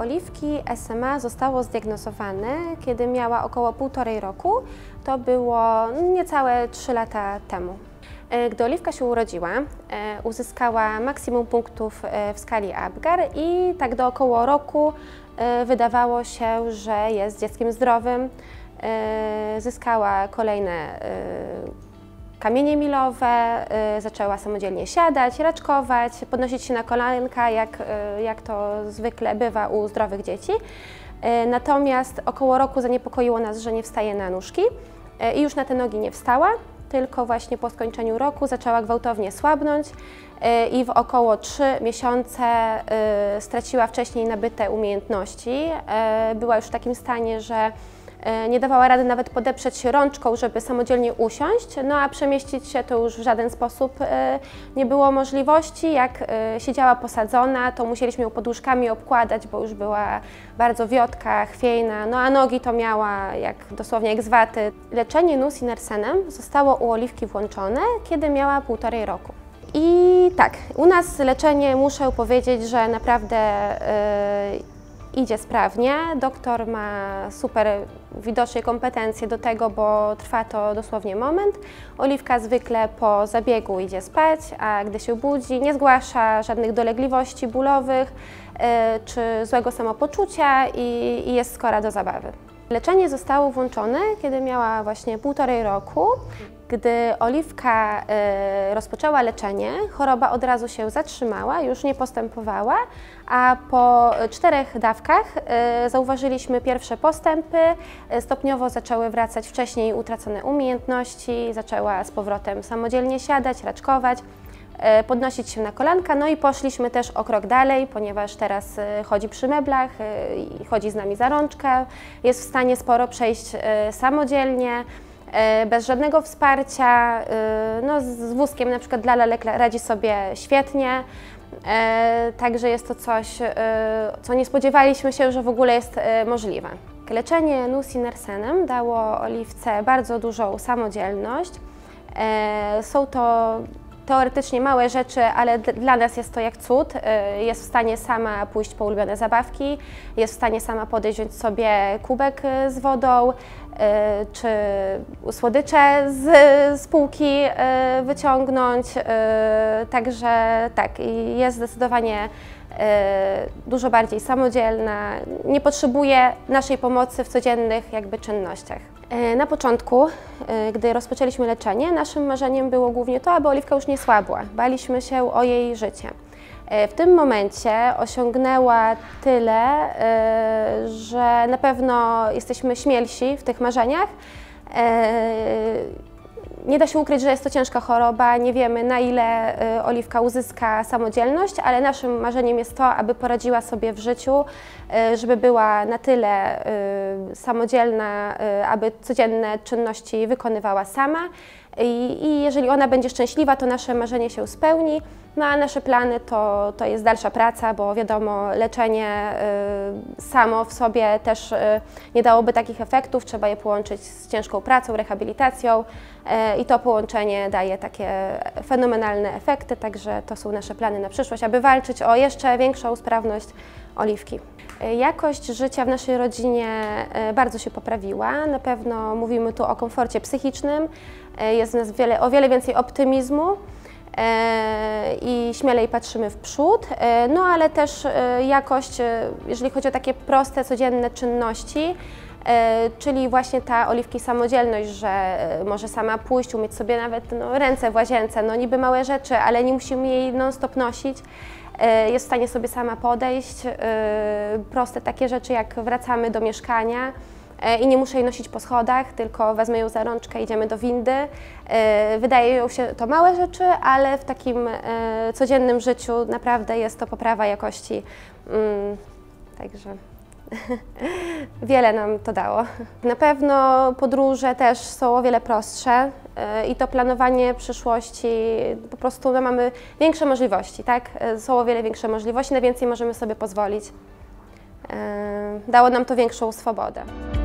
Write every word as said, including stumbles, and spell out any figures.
Oliwki S M A zostało zdiagnozowane, kiedy miała około półtorej roku. To było niecałe trzy lata temu. Gdy Oliwka się urodziła, uzyskała maksimum punktów w skali Apgar i tak do około roku wydawało się, że jest dzieckiem zdrowym. Zyskała kolejne kamienie milowe, zaczęła samodzielnie siadać, raczkować, podnosić się na kolanka, jak, jak to zwykle bywa u zdrowych dzieci. Natomiast około roku zaniepokoiło nas, że nie wstaje na nóżki i już na te nogi nie wstała, tylko właśnie po skończeniu roku zaczęła gwałtownie słabnąć i w około trzy miesiące straciła wcześniej nabyte umiejętności. Była już w takim stanie, że nie dawała rady nawet podeprzeć się rączką, żeby samodzielnie usiąść, no a przemieścić się to już w żaden sposób nie było możliwości. Jak siedziała posadzona, to musieliśmy ją poduszkami obkładać, bo już była bardzo wiotka, chwiejna, no a nogi to miała jak dosłownie jak z waty. Leczenie nusinersenem zostało u Oliwki włączone, kiedy miała półtorej roku. I tak, u nas leczenie, muszę powiedzieć, że naprawdę yy, idzie sprawnie. Doktor ma super widoczne kompetencje do tego, bo trwa to dosłownie moment. Oliwka zwykle po zabiegu idzie spać, a gdy się budzi, nie zgłasza żadnych dolegliwości bólowych yy, czy złego samopoczucia i, i jest skora do zabawy. Leczenie zostało włączone, kiedy miała właśnie półtorej roku. Gdy Oliwka y, rozpoczęła leczenie, choroba od razu się zatrzymała, już nie postępowała, a po czterech dawkach y, zauważyliśmy pierwsze postępy, y, stopniowo zaczęły wracać wcześniej utracone umiejętności, zaczęła z powrotem samodzielnie siadać, raczkować, y, podnosić się na kolanka, no i poszliśmy też o krok dalej, ponieważ teraz y, chodzi przy meblach, y, chodzi z nami za rączkę, jest w stanie sporo przejść y, samodzielnie, bez żadnego wsparcia, no z wózkiem na przykład dla lalek radzi sobie świetnie, także jest to coś, co nie spodziewaliśmy się, że w ogóle jest możliwe. Leczenie nusinersenem dało Oliwce bardzo dużą samodzielność. Są to teoretycznie małe rzeczy, ale dla nas jest to jak cud. Jest w stanie sama pójść po ulubione zabawki, jest w stanie sama podejść, wziąć sobie kubek z wodą, czy słodycze z, z półki wyciągnąć. Także tak, jest zdecydowanie dużo bardziej samodzielna, nie potrzebuje naszej pomocy w codziennych jakby czynnościach. Na początku, gdy rozpoczęliśmy leczenie, naszym marzeniem było głównie to, aby Oliwka już nie słabła. Baliśmy się o jej życie. W tym momencie osiągnęła tyle, że na pewno jesteśmy śmielsi w tych marzeniach. Nie da się ukryć, że jest to ciężka choroba, nie wiemy, na ile Oliwka uzyska samodzielność, ale naszym marzeniem jest to, aby poradziła sobie w życiu, żeby była na tyle samodzielna, aby codzienne czynności wykonywała sama. I, i jeżeli ona będzie szczęśliwa, to nasze marzenie się spełni, no a nasze plany to, to jest dalsza praca, bo wiadomo, leczenie y, samo w sobie też y, nie dałoby takich efektów, trzeba je połączyć z ciężką pracą, rehabilitacją y, i to połączenie daje takie fenomenalne efekty, także to są nasze plany na przyszłość, aby walczyć o jeszcze większą sprawność Oliwki. Jakość życia w naszej rodzinie bardzo się poprawiła, na pewno mówimy tu o komforcie psychicznym, jest w nas wiele, o wiele więcej optymizmu i śmielej patrzymy w przód, no ale też jakość, jeżeli chodzi o takie proste, codzienne czynności, czyli właśnie ta Oliwki samodzielność, że może sama pójść, umieć sobie nawet no, ręce w łazience, no niby małe rzeczy, ale nie musimy jej non-stop nosić. Jest w stanie sobie sama podejść, proste takie rzeczy jak wracamy do mieszkania i nie muszę jej nosić po schodach, tylko wezmę ją za rączkę, idziemy do windy. Wydaje się to małe rzeczy, ale w takim codziennym życiu naprawdę jest to poprawa jakości, także wiele nam to dało. Na pewno podróże też są o wiele prostsze i to planowanie przyszłości, po prostu no, mamy większe możliwości, tak? Są o wiele większe możliwości, na więcej możemy sobie pozwolić. Dało nam to większą swobodę.